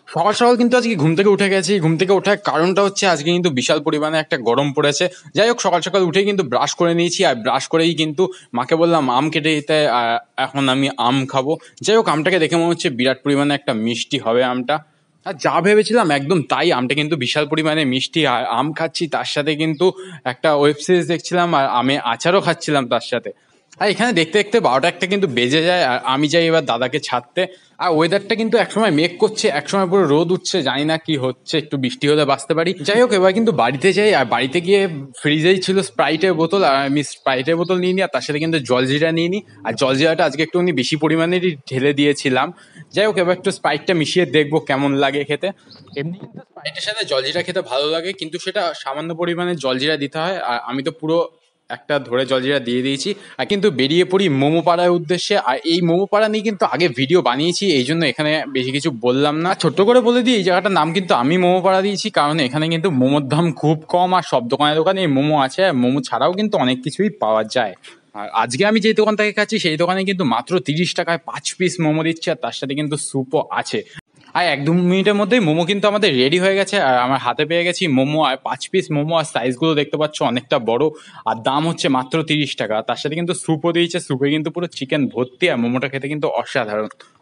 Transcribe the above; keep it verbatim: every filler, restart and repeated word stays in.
সকাল সকাল কিন্তু আজকে ঘুম থেকে উঠে গেছি। ঘুম থেকে ওঠার কারণটা হচ্ছে আজকে কিন্তু বিশাল পরিমাণে একটা গরম পড়েছে। যাই হোক, সকাল সকাল উঠেই কিন্তু ব্রাশ করে নিয়েছি, আর ব্রাশ করেই কিন্তু মাকে বললাম আম কেটে দিতে, আর এখন আমি আম খাবো। যাই হোক, আমটাকে দেখে মনে হচ্ছে বিরাট পরিমাণে একটা মিষ্টি হবে আমটা। আর যা ভেবেছিলাম একদম তাই, আমটা কিন্তু বিশাল পরিমাণে মিষ্টি। আর আম খাচ্ছি, তার সাথে কিন্তু একটা ওয়েব সিরিজ দেখছিলাম, আর আমি আচারও খাচ্ছিলাম তার সাথে। আর এখানে দেখতে দেখতে বারোটা একটা কিন্তু বেজে যায়, আর আমি যাই এবার দাদাকে ছাড়তে। আর ওয়েদারটা কিন্তু একসময় মেঘ করছে, একসময় পুরো রোদ উঠছে, জানি না কি হচ্ছে, একটু বৃষ্টি হলে বাঁচতে পারি। যাই হোক, এবার কিন্তু বাড়িতে যাই, আর বাড়িতে গিয়ে ফ্রিজেই ছিল স্প্রাইটের বোতল, আর আমি স্প্রাইটের বোতল নিয়ে নিই, আর তার সাথে কিন্তু জলজিরা নিয়ে নিই। আর জলজিরাটা আজকে একটুখানি বেশি পরিমাণেরই ঢেলে দিয়েছিলাম। যাই হোক, এবার একটু স্প্রাইটটা মিশিয়ে দেখবো কেমন লাগে খেতে। এমনি কিন্তু স্প্রাইটের সাথে জলজিরা খেতে ভালো লাগে, কিন্তু সেটা সামান্য পরিমাণে জলজিরা দিতে হয়। আর আমি তো পুরো একটা ধরে জলজিরা দিয়ে দিয়েছি, আর কিন্তু বেরিয়ে পড়ি মোমো পাড়ার উদ্দেশ্যে। আর এই মোমো পাড়া নিয়ে কিন্তু আগে ভিডিও বানিয়েছি, এই জন্য এখানে বেশি কিছু বললাম না। ছোট্ট করে বলে দিই, এই জায়গাটার নাম কিন্তু আমি মোমো পাড়া দিয়েছি, কারণ এখানে কিন্তু মোমোর দাম খুব কম, আর সব দোকানে দোকানে এই মোমো আছে, আর মোমো ছাড়াও কিন্তু অনেক কিছুই পাওয়া যায়। আর আজকে আমি যে দোকান থেকে খাচ্ছি সেই দোকানে কিন্তু মাত্র তিরিশ টাকায় পাঁচ পিস মোমো দিচ্ছে, আর তার সাথে কিন্তু স্যুপও আছে। আর এক দু মিনিটের মধ্যেই মোমো কিন্তু আমাদের রেডি হয়ে গেছে, আর আমার হাতে পেয়ে গেছি মোমো, আর পাঁচ পিস মোমো। আর সাইজগুলো দেখতে পাচ্ছ অনেকটা বড়, আর দাম হচ্ছে মাত্র তিরিশ টাকা। তার সাথে কিন্তু স্যুপও দিয়েছে, স্যুপে কিন্তু পুরো চিকেন ভর্তি, আর মোমোটা খেতে কিন্তু অসাধারণ।